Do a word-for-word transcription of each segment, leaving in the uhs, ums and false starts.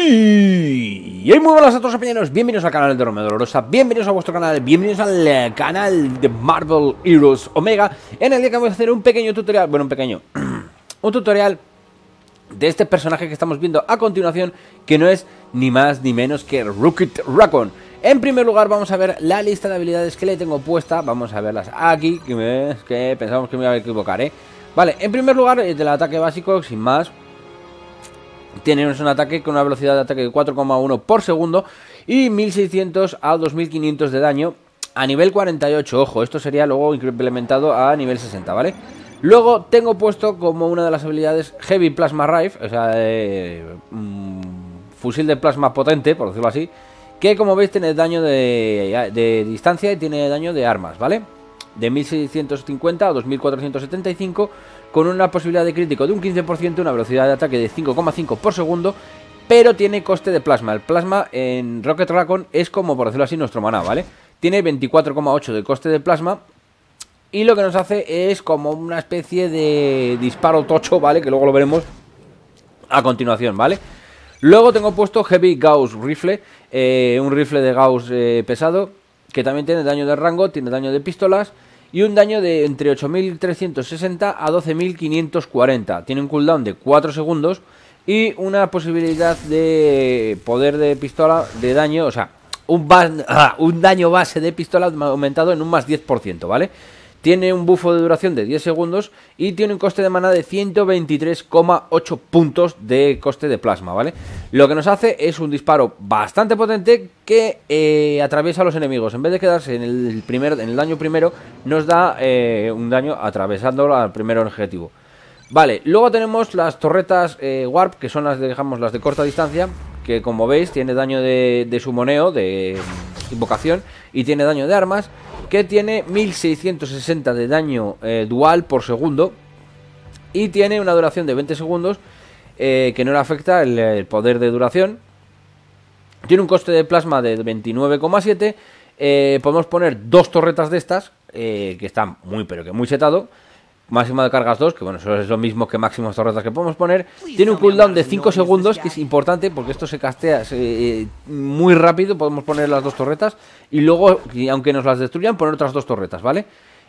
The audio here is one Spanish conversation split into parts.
Y muy buenas a todos, compañeros, bienvenidos al canal de Romeo Dolorosa, bienvenidos a vuestro canal, bienvenidos al canal de Marvel Heroes Omega. En el día que vamos a hacer un pequeño tutorial, bueno, un pequeño, un tutorial de este personaje que estamos viendo a continuación, que no es ni más ni menos que Rocket Raccoon. En primer lugar vamos a ver la lista de habilidades que le tengo puesta, vamos a verlas aquí, que, me, que pensamos que me iba a equivocar, ¿eh? Vale, en primer lugar, del ataque básico, sin más. Tienes un ataque con una velocidad de ataque de cuatro coma uno por segundo y mil seiscientos a dos mil quinientos de daño a nivel cuarenta y ocho. Ojo, esto sería luego implementado a nivel sesenta, ¿vale? Luego tengo puesto como una de las habilidades Heavy Plasma Rifle, o sea, eh, mm, fusil de plasma potente, por decirlo así, que como veis tiene daño de, de distancia y tiene daño de armas, ¿vale? De mil seiscientos cincuenta a dos mil cuatrocientos setenta y cinco, con una posibilidad de crítico de un quince por ciento, una velocidad de ataque de cinco coma cinco por segundo, pero tiene coste de plasma. El plasma en Rocket Raccoon es como, por decirlo así, nuestro maná, ¿vale? Tiene veinticuatro coma ocho de coste de plasma y lo que nos hace es como una especie de disparo tocho, ¿vale? Que luego lo veremos a continuación, ¿vale? Luego tengo puesto Heavy Gauss Rifle, eh, un rifle de Gauss eh, pesado, que también tiene daño de rango, tiene daño de pistolas y un daño de entre ocho mil trescientos sesenta a doce mil quinientos cuarenta. Tiene un cooldown de cuatro segundos y una posibilidad de poder de pistola de daño, o sea, un, ah, un daño base de pistola aumentado en un más diez por ciento, ¿vale? Tiene un bufo de duración de diez segundos y tiene un coste de maná de ciento veintitrés coma ocho puntos de coste de plasma, ¿vale? Lo que nos hace es un disparo bastante potente que eh, atraviesa a los enemigos. En vez de quedarse en el, primer, en el daño primero, nos da eh, un daño atravesando al primer objetivo. Vale, luego tenemos las torretas eh, Warp, que son las de, digamos, las de corta distancia, que como veis tiene daño de, de sumoneo, de invocación, y tiene daño de armas, que tiene mil seiscientos sesenta de daño eh, dual por segundo y tiene una duración de veinte segundos, eh, que no le afecta el, el poder de duración. Tiene un coste de plasma de veintinueve coma siete. eh, podemos poner dos torretas de estas, eh, que están muy pero que muy setado. Máximo de cargas dos, que bueno, eso es lo mismo que máximos torretas que podemos poner. Tiene un cooldown de cinco segundos, que es importante porque esto se castea se, eh, muy rápido. Podemos poner las dos torretas y luego, y aunque nos las destruyan, poner otras dos torretas, ¿vale?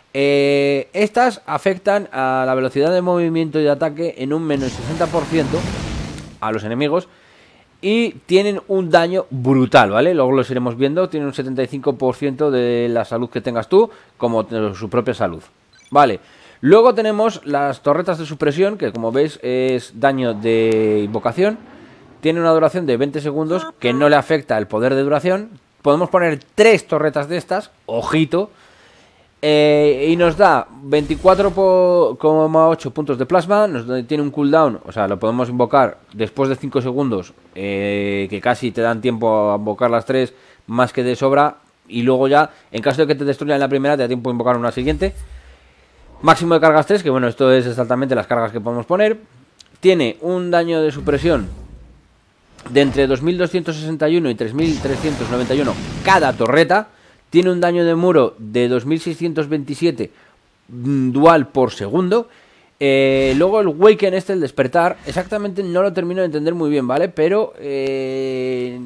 Eh, estas afectan a la velocidad de movimiento y de ataque en un menos sesenta por ciento a los enemigos y tienen un daño brutal, ¿vale? Luego los iremos viendo. Tienen un setenta y cinco por ciento de la salud que tengas tú, como de su propia salud, ¿vale? Luego tenemos las torretas de supresión, que como veis es daño de invocación. Tiene una duración de veinte segundos, que no le afecta el poder de duración. Podemos poner tres torretas de estas, ojito. Eh, y nos da veinticuatro coma ocho puntos de plasma. Nos da, tiene un cooldown, o sea, lo podemos invocar después de cinco segundos, eh, que casi te dan tiempo a invocar las tres, más que de sobra. Y luego ya, en caso de que te destruyan la primera, te da tiempo a invocar una siguiente. Máximo de cargas tres, que bueno, esto es exactamente las cargas que podemos poner. Tiene un daño de supresión de entre dos mil doscientos sesenta y uno y tres mil trescientos noventa y uno cada torreta. Tiene un daño de muro de dos mil seiscientos veintisiete dual por segundo. eh, Luego el Waken este, el despertar, exactamente no lo termino de entender muy bien, ¿vale? Pero eh,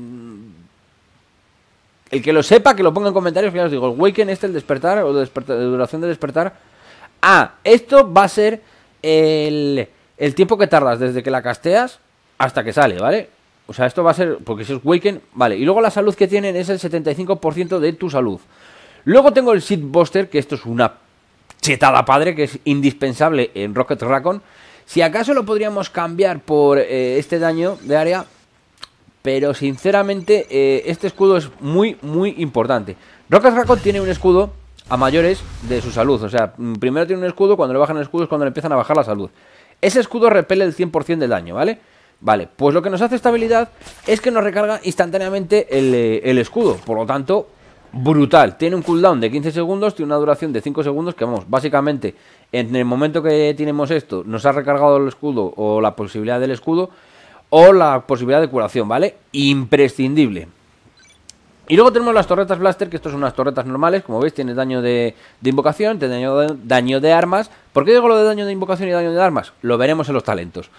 el que lo sepa, que lo ponga en comentarios, que ya os digo, el Waken este, el despertar, o de, despertar, de duración de despertar. Ah, esto va a ser el, el tiempo que tardas desde que la casteas hasta que sale, ¿vale? O sea, esto va a ser, porque si es Waken, vale. Y luego la salud que tienen es el setenta y cinco por ciento de tu salud. Luego tengo el Seed Buster, que esto es una chetada padre, que es indispensable en Rocket Raccoon. Si acaso lo podríamos cambiar por eh, este daño de área, pero sinceramente eh, este escudo es muy, muy importante. Rocket Raccoon tiene un escudo a mayores de su salud, o sea, primero tiene un escudo, cuando le bajan el escudo es cuando le empiezan a bajar la salud. Ese escudo repele el cien por ciento del daño, ¿vale? Vale, pues lo que nos hace esta habilidad es que nos recarga instantáneamente el, el escudo, por lo tanto, brutal. Tiene un cooldown de quince segundos, tiene una duración de cinco segundos, que vamos, básicamente, en el momento que tenemos esto, nos ha recargado el escudo o la posibilidad del escudo o la posibilidad de curación, ¿vale? Imprescindible. Y luego tenemos las torretas Blaster, que estos son unas torretas normales, como veis, tiene daño de, de invocación, tiene daño de, daño de armas. ¿Por qué digo lo de daño de invocación y daño de armas? Lo veremos en los talentos.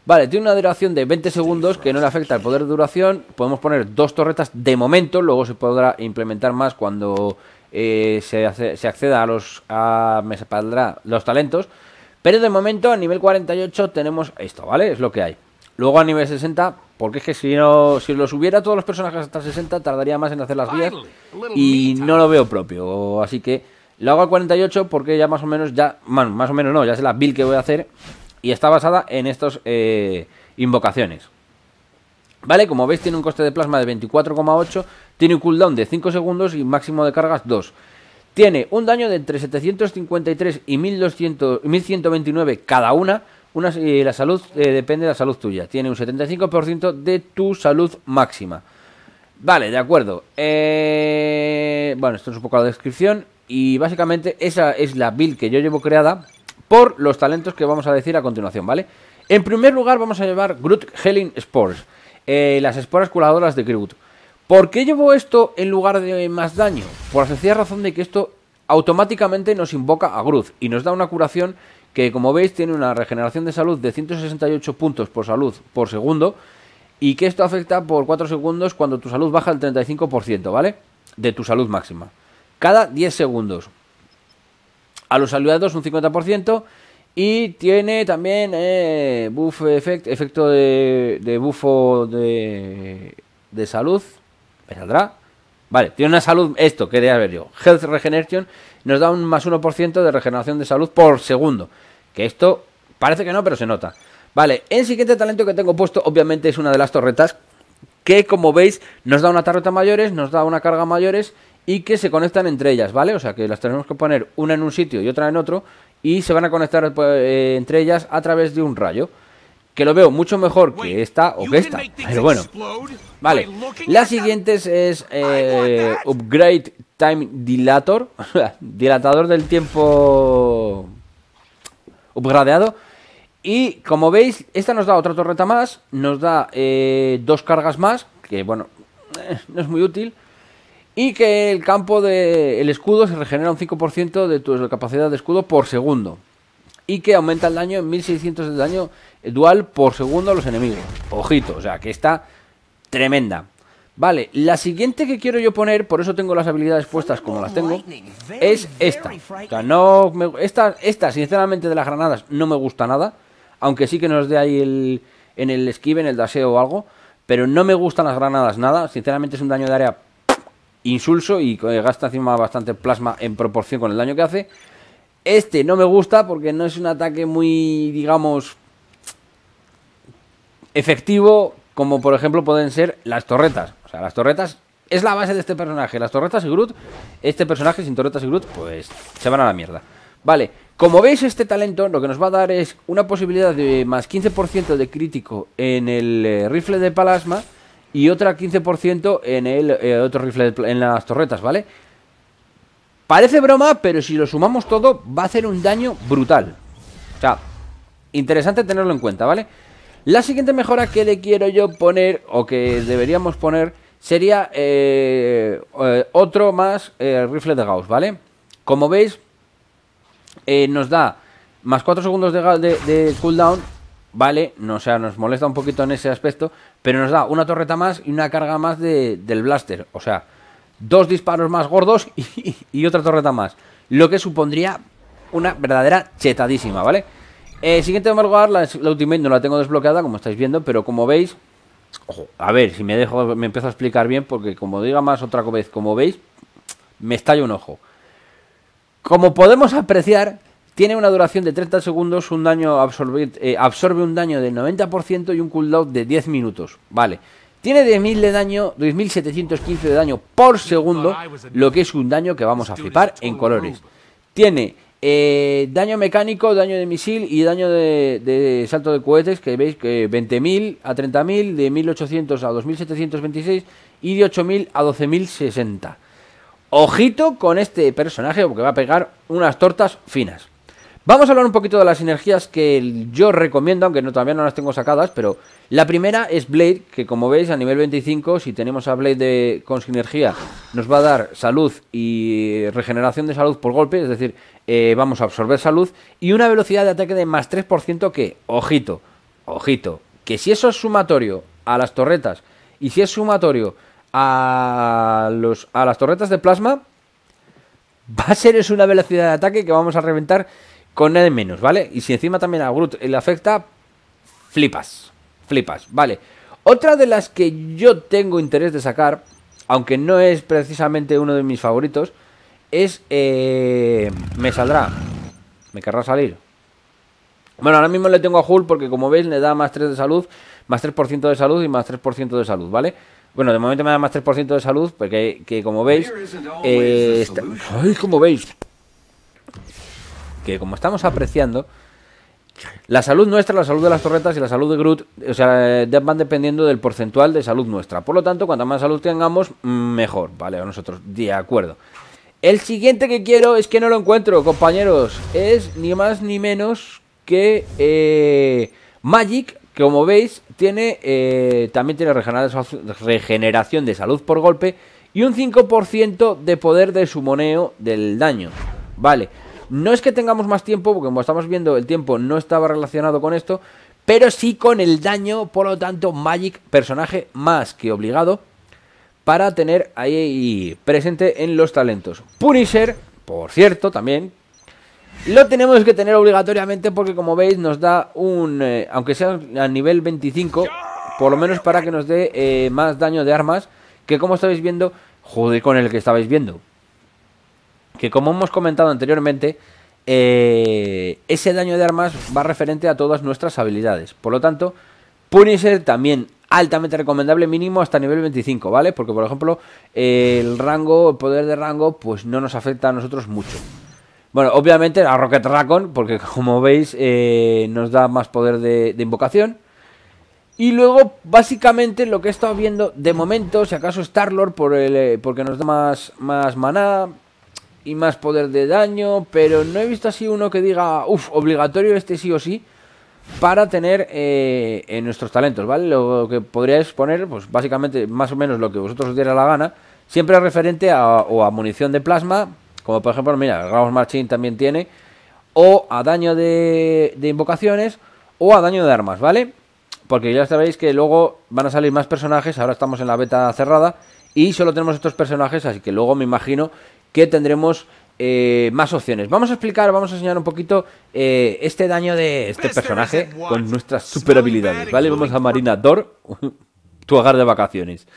Vale, tiene una duración de veinte segundos que no le afecta el poder de duración. Podemos poner dos torretas de momento, luego se podrá implementar más cuando eh, se, hace, se acceda a los a, me saldrá los talentos. Pero de momento a nivel cuarenta y ocho tenemos esto, ¿vale? Es lo que hay. Luego a nivel sesenta, porque es que si no si lo subiera todos los personajes hasta sesenta tardaría más en hacer las vías y no lo veo propio. Así que lo hago al cuarenta y ocho porque ya más o menos, ya bueno, más o menos no, ya sé la build que voy a hacer. Y está basada en estas eh, invocaciones. Vale, como veis tiene un coste de plasma de veinticuatro coma ocho. Tiene un cooldown de cinco segundos y máximo de cargas dos. Tiene un daño de entre setecientos cincuenta y tres y mil doscientos, mil ciento veintinueve cada una. una y la salud eh, depende de la salud tuya. Tiene un setenta y cinco por ciento de tu salud máxima. Vale, de acuerdo. Eh, bueno, esto es un poco la descripción. Y básicamente esa es la build que yo llevo creada por los talentos que vamos a decir a continuación, ¿vale? En primer lugar vamos a llevar Groot Healing Spores, eh, las esporas curadoras de Groot. ¿Por qué llevo esto en lugar de más daño? Por la sencilla razón de que esto automáticamente nos invoca a Groot y nos da una curación que, como veis, tiene una regeneración de salud de ciento sesenta y ocho puntos por salud por segundo y que esto afecta por cuatro segundos cuando tu salud baja el treinta y cinco por ciento, ¿vale? De tu salud máxima. Cada diez segundos. A los aliados un cincuenta por ciento. Y tiene también eh, buff effect, efecto de, de bufo de, de salud. ¿Me saldrá? Vale, tiene una salud, esto quería ver yo. Health Regeneration nos da un más uno por ciento de regeneración de salud por segundo. Que esto parece que no, pero se nota. Vale, el siguiente talento que tengo puesto obviamente es una de las torretas. Que como veis nos da una torreta mayores, nos da una carga mayores y que se conectan entre ellas, ¿vale? O sea que las tenemos que poner una en un sitio y otra en otro y se van a conectar eh, entre ellas a través de un rayo. Que lo veo mucho mejor que esta o que esta, pero bueno. Vale, la siguiente es, es eh, Upgrade Time Dilator, dilatador del tiempo upgradeado. Y como veis, esta nos da otra torreta más, nos da eh, dos cargas más, que bueno, eh, no es muy útil. Y que el campo de el escudo se regenera un cinco por ciento de tu capacidad de escudo por segundo. Y que aumenta el daño en mil seiscientos de daño dual por segundo a los enemigos. Ojito, o sea que está tremenda. Vale, la siguiente que quiero yo poner, por eso tengo las habilidades puestas como las tengo, es esta. O sea, no me, esta, esta sinceramente de las granadas no me gusta nada. Aunque sí que nos dé ahí el, en el esquive, en el daseo o algo. Pero no me gustan las granadas nada. Sinceramente es un daño de área insulso y gasta encima bastante plasma en proporción con el daño que hace. Este no me gusta porque no es un ataque muy, digamos, efectivo, como por ejemplo pueden ser las torretas. O sea, las torretas es la base de este personaje. Las torretas y Groot, este personaje sin torretas y Groot, pues se van a la mierda. Vale, como veis este talento lo que nos va a dar es una posibilidad de más quince por ciento de crítico en el eh, rifle de plasma y otra quince por ciento en el eh, otro rifle de, en las torretas, ¿vale? Parece broma, pero si lo sumamos todo va a hacer un daño brutal. O sea, interesante tenerlo en cuenta, ¿vale? La siguiente mejora que le quiero yo poner, o que deberíamos poner, sería eh, eh, otro más eh, rifle de Gauss, ¿vale? Como veis, eh, nos da más cuatro segundos de, de, de cooldown, ¿vale? No, o sea, nos molesta un poquito en ese aspecto, pero nos da una torreta más y una carga más de, del blaster. O sea, dos disparos más gordos y, y otra torreta más. Lo que supondría una verdadera chetadísima, ¿vale? Eh, siguiente lugar, la, la ultimate no la tengo desbloqueada, como estáis viendo, pero como veis... Ojo, a ver, si me dejo, me empiezo a explicar bien, porque como diga más otra vez, como veis, me estalla un ojo. Como podemos apreciar, tiene una duración de treinta segundos, un daño absorbe, eh, absorbe un daño del noventa por ciento y un cooldown de diez minutos, ¿vale? Tiene diez mil de daño, dos mil setecientos quince de daño por segundo, lo que es un daño que vamos a flipar en colores. Tiene eh, daño mecánico, daño de misil y daño de, de salto de cohetes, que veis que veinte mil a treinta mil, de mil ochocientos a dos mil setecientos veintiséis y de ocho mil a doce mil sesenta. Ojito con este personaje porque va a pegar unas tortas finas. Vamos a hablar un poquito de las sinergias que yo recomiendo, aunque no, todavía no las tengo sacadas, pero la primera es Blade, que como veis a nivel veinticinco, si tenemos a Blade de, con sinergia, nos va a dar salud y regeneración de salud por golpe, es decir, eh, vamos a absorber salud, y una velocidad de ataque de más tres por ciento que, ojito, ojito, que si eso es sumatorio a las torretas y si es sumatorio a, los, a las torretas de plasma, va a ser es una velocidad de ataque que vamos a reventar con nada menos, ¿vale? Y si encima también a Groot le afecta, flipas, flipas, ¿vale? Otra de las que yo tengo interés de sacar, aunque no es precisamente uno de mis favoritos, es... Eh, me saldrá, me querrá salir. Bueno, ahora mismo le tengo a Hulk porque como veis le da más tres de salud, más tres por ciento de salud y más tres por ciento de salud, ¿vale? Bueno, de momento me da más tres por ciento de salud porque que como veis... Eh, está... Ay, como veis... Que como estamos apreciando... La salud nuestra, la salud de las torretas y la salud de Groot, o sea, van dependiendo del porcentual de salud nuestra. Por lo tanto, cuanta más salud tengamos, mejor, ¿vale? A nosotros, de acuerdo. El siguiente que quiero es que no lo encuentro, compañeros. Es ni más ni menos que eh, Magic, que como veis, tiene eh, también tiene regeneración de salud por golpe y un cinco por ciento de poder de sumoneo del daño, ¿vale? No es que tengamos más tiempo, porque como estamos viendo el tiempo no estaba relacionado con esto, pero sí con el daño, por lo tanto Magic, personaje más que obligado para tener ahí presente en los talentos. Punisher, por cierto, también lo tenemos que tener obligatoriamente porque como veis nos da un, eh, aunque sea a nivel veinticinco, por lo menos para que nos dé eh, más daño de armas, que como estáis viendo, joder con el que estabais viendo. Que como hemos comentado anteriormente, eh, ese daño de armas va referente a todas nuestras habilidades. Por lo tanto, Punisher también altamente recomendable, mínimo hasta nivel veinticinco, ¿vale? Porque por ejemplo, eh, el rango, el poder de rango, pues no nos afecta a nosotros mucho. Bueno, obviamente a Rocket Raccoon, porque como veis, eh, nos da más poder de, de invocación. Y luego, básicamente, lo que he estado viendo, de momento, si acaso Star-Lord, por el, eh, porque nos da más, más maná y más poder de daño, pero no he visto así uno que diga, uff, obligatorio este sí o sí, para tener eh, en nuestros talentos, ¿vale? Lo que podríais poner, pues básicamente, más o menos lo que vosotros os diera la gana, siempre referente a, o a munición de plasma, como por ejemplo, mira, el Gauss Machine también tiene, o a daño de, de invocaciones, o a daño de armas, ¿vale? Porque ya sabéis que luego van a salir más personajes, ahora estamos en la beta cerrada, y solo tenemos estos personajes, así que luego me imagino que tendremos eh, más opciones. Vamos a explicar, vamos a enseñar un poquito eh, este daño de este personaje con nuestras super habilidades, ¿vale? Vamos a Marinador, tu hogar de vacaciones.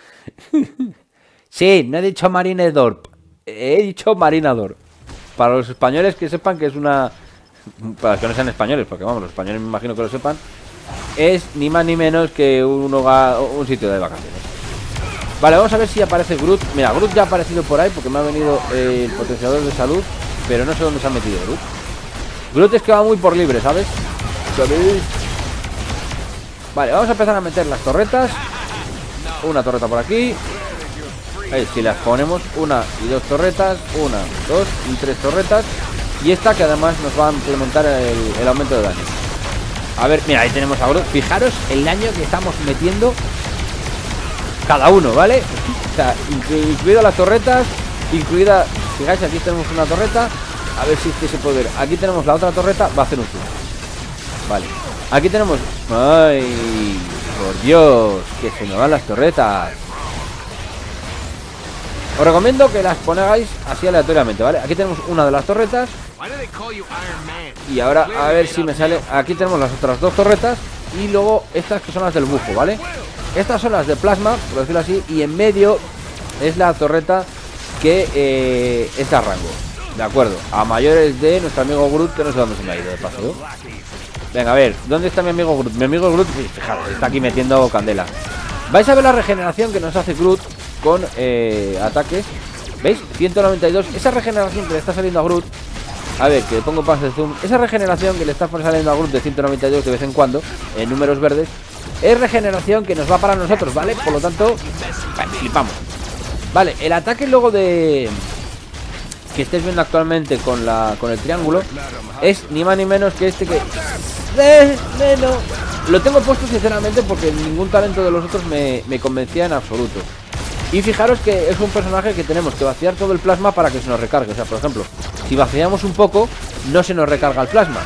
Sí, no he dicho Marinador, he dicho Marinador. Para los españoles que sepan que es una... Para los que no sean españoles, porque vamos, los españoles me imagino que lo sepan, es ni más ni menos que un hogar, un sitio de vacaciones. Vale, vamos a ver si aparece Groot. Mira, Groot ya ha aparecido por ahí porque me ha venido eh, el potenciador de salud, pero no sé dónde se ha metido Groot. Groot es que va muy por libre, ¿sabes? ¿Sabéis? Vale, vamos a empezar a meter las torretas. Una torreta por aquí. Ahí, si las ponemos, una y dos torretas. Una, dos y tres torretas. Y esta que además nos va a implementar el, el aumento de daño. A ver, mira, ahí tenemos a Groot. Fijaros el daño que estamos metiendo cada uno, ¿vale? O sea, incluido las torretas, incluida, fijáis, aquí tenemos una torreta. A ver si es que se puede ver. Aquí tenemos la otra torreta, va a hacer un zoom. Vale, aquí tenemos... ¡Ay! Por Dios, que se me van las torretas. Os recomiendo que las pongáis así aleatoriamente, ¿vale? Aquí tenemos una de las torretas. Y ahora a ver si me sale. Aquí tenemos las otras dos torretas. Y luego estas que son las del bufo, ¿vale? Estas son las de plasma, por decirlo así. Y en medio es la torreta que eh, es de rango. De acuerdo, a mayores de nuestro amigo Groot, que no sé dónde se me ha ido de paso, ¿no? Venga, a ver, ¿dónde está mi amigo Groot? Mi amigo Groot, fijaros, está aquí metiendo candela. Vais a ver la regeneración que nos hace Groot con eh, ataques. ¿Veis? ciento noventa y dos. Esa regeneración que le está saliendo a Groot. A ver, que pongo paso de zoom. Esa regeneración que le está saliendo a Groot de ciento noventa y dos de vez en cuando, en números verdes, es regeneración que nos va para nosotros, ¿vale? Por lo tanto, vale, flipamos. Vale, el ataque luego de... que estéis viendo actualmente con la con el triángulo es ni más ni menos que este que... Eh, menos. Lo tengo puesto sinceramente porque ningún talento de los otros me, me convencía en absoluto. Y fijaros que es un personaje que tenemos que vaciar todo el plasma para que se nos recargue. O sea, por ejemplo, si vaciamos un poco, no se nos recarga el plasma.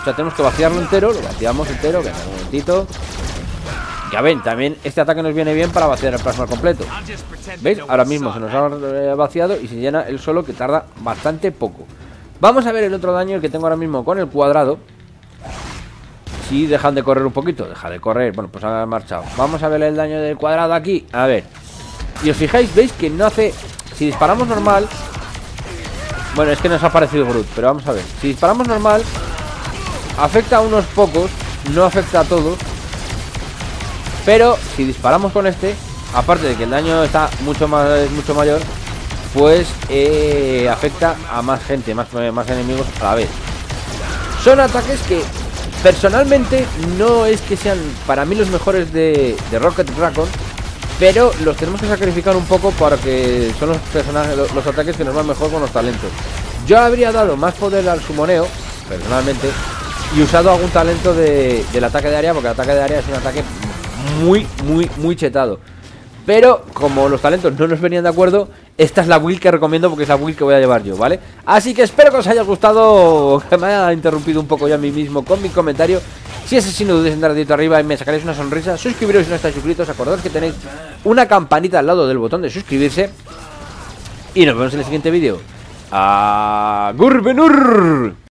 sea, tenemos que vaciarlo entero. Lo vaciamos entero, venga, un momentito. Ya ven, también este ataque nos viene bien para vaciar el plasma completo. ¿Veis? Ahora mismo se nos ha vaciado y se llena el solo, que tarda bastante poco. Vamos a ver el otro daño, el que tengo ahora mismo con el cuadrado. Si dejan de correr un poquito, deja de correr. Bueno, pues ha marchado. Vamos a ver el daño del cuadrado aquí. A ver. Y os fijáis, veis que no hace... Si disparamos normal... Bueno, es que nos ha parecido Brut, pero vamos a ver. Si disparamos normal, afecta a unos pocos, no afecta a todos. Pero si disparamos con este, aparte de que el daño está mucho más mucho mayor, pues eh, afecta a más gente, más, más enemigos a la vez. Son ataques que personalmente no es que sean para mí los mejores de, de Rocket Raccoon, pero los tenemos que sacrificar un poco porque son los personajes, los, los ataques que nos van mejor con los talentos. Yo habría dado más poder al sumoneo, personalmente, y usado algún talento de, del ataque de área, porque el ataque de área es un ataque muy, muy, muy chetado. Pero como los talentos no nos venían de acuerdo, esta es la build que recomiendo porque es la build que voy a llevar yo, ¿vale? Así que espero que os haya gustado, que me haya interrumpido un poco yo a mí mismo con mi comentario. Si es así, no dudéis en dar dedito arriba y me sacaréis una sonrisa. Suscribiros si no estáis suscritos, acordaos que tenéis una campanita al lado del botón de suscribirse. Y nos vemos en el siguiente vídeo. ¡Agur Benur!